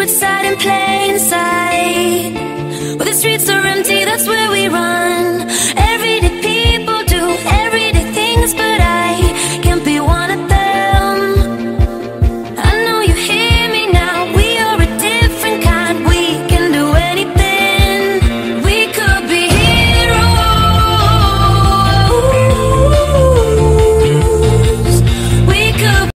secret side in plain sight. Where the streets are empty, that's where we run.